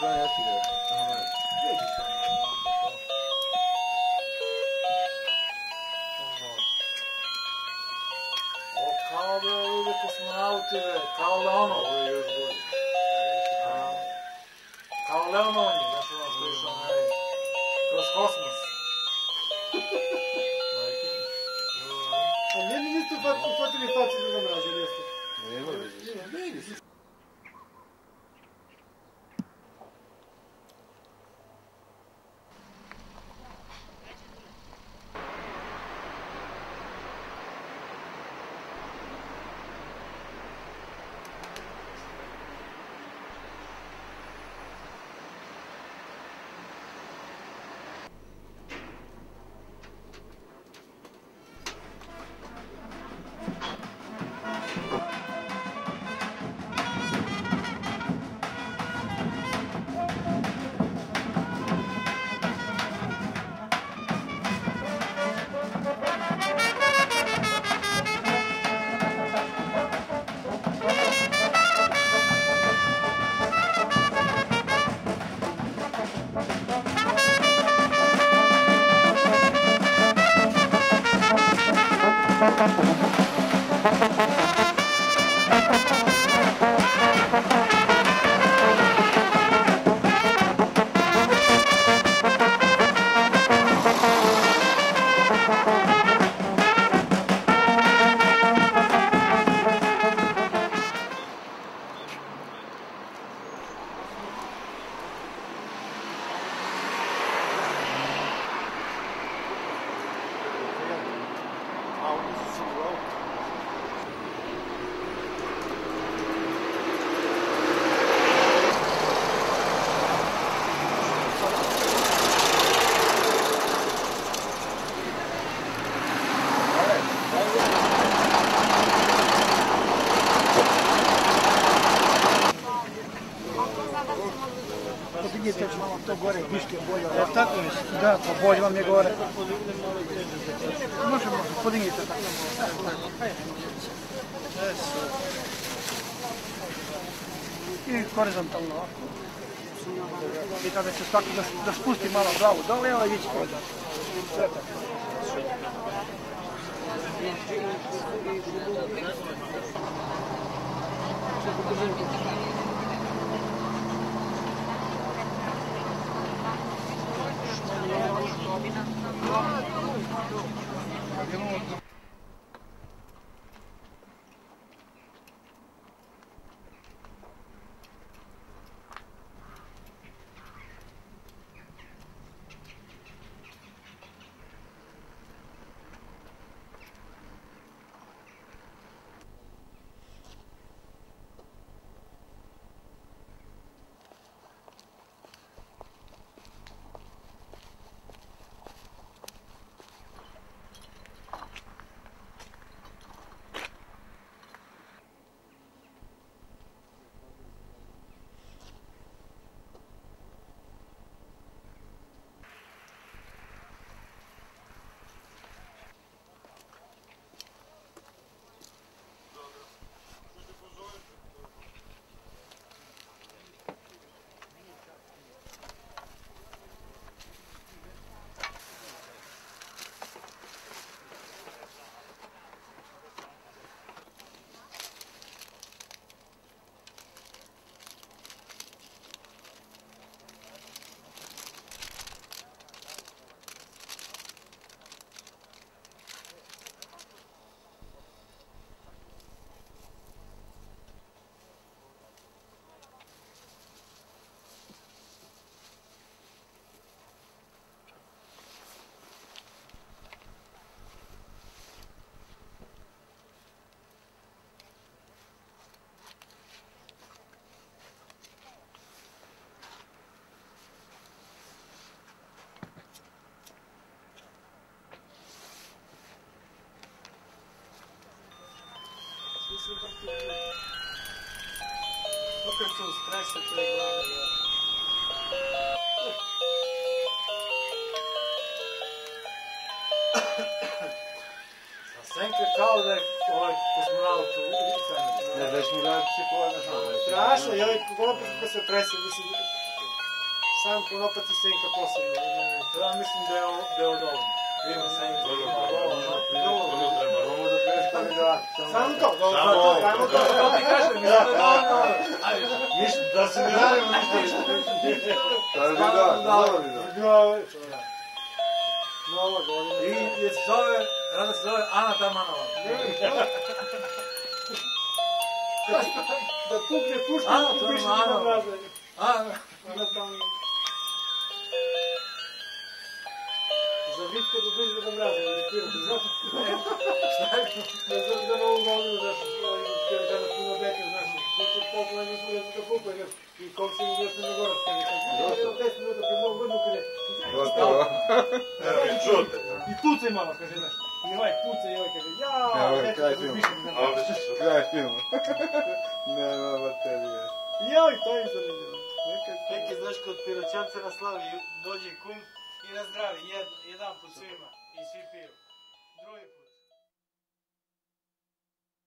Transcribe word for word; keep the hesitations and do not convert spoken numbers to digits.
Kao da ide kosmonauti, kao Leonov. Kao Leonov, znaš ono što je išao kroz kosmos. A njeni niste uhvatili faci druga mraza, jeste? Nema veze. Podignite malo to gore, piške bolje. E, tako mislite? Da, pa bolje vam je gore. Može, može, podignite tako. I horizontalno ovako. I kada će tako da spusti malo glavu dole, evo i ići pođe. Sve tako. Opet su stresa pre glave. Senka kao da je ovaj kosmonaut u Italiji. Ne, da ćemo gledati psihologa. Strašno, je ovaj golop kako se trese, mislim, Sam konopati senka posebno. Ja mislim da je ovo dovoljno. Ima senka. Samo to, samo to. To ti kažem, mislim da je dovoljno. Da se ne radimo ništa. Nova godina. I se zove, rada se zove Ana Tamanova. Da pukne pušta, piše da mraze. Ana Tamanova. Za Vitka da dođe da mraze, irritirati, znaš? Šta je to? Za novu godinu, znaš, kada kada puno beke, znaš, puće toliko ne nismo da se pukle, znaš, i koliko se mi gledati na gorac, kada je kada je deset minuta pred novu godinu, kada je... Gotovo. Čute. I pucaj malo, kaže, znaš. I ovaj pucaj i ovaj kaže, jaaa, neće da više, znaš. Kraj filma. Nema baterije. Joj, to je zanimljivo. Neki, znaš, kod piroćanca na slavi dođe kum i na zdravi, jedan put svima i svi piju. Drugi put.